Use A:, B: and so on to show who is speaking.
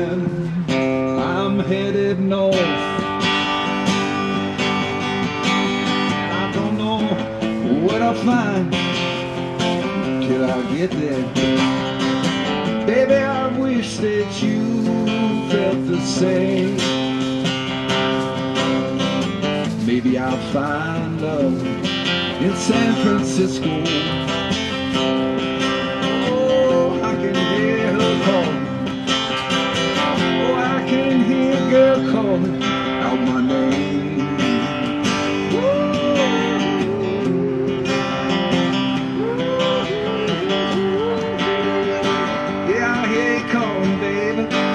A: man, I'm headed north. And I don't know what I'll find till I get there. Baby, I wish that you felt the same. Maybe I'll find love in San Francisco. Oh, I can hear her calling. Oh, I can hear a girl calling out my name. Yeah, I hear you calling, baby.